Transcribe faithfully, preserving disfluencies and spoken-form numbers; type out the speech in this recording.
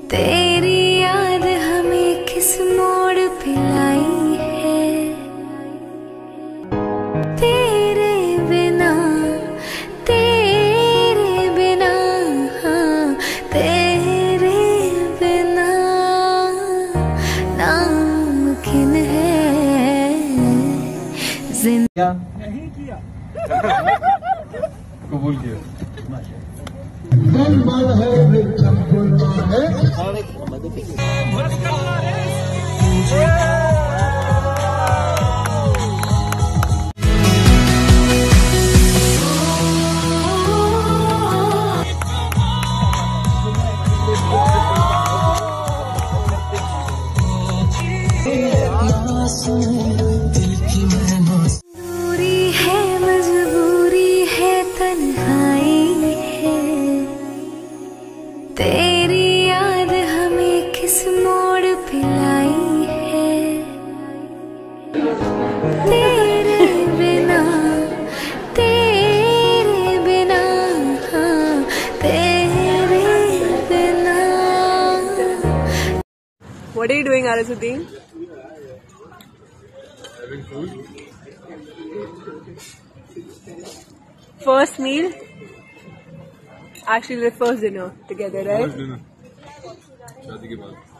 तेरी याद हमें किस मोड़ पे लाई है, तेरे बिना तेरे बिना हाँ, तेरे बिना नामुमकिन है जिंदा। नहीं किया कबूल किया। दूरी है मजबूरी है तन्हाई है, तेरी याद हमें किस मोड़ पे लाई है, तेरे बिना तेरे बिना हाँ, तेरे बिना। What are you doing, Arasuddin? Having food. First meal? Actually, the first dinner together, right? First dinner. शादी के बाद।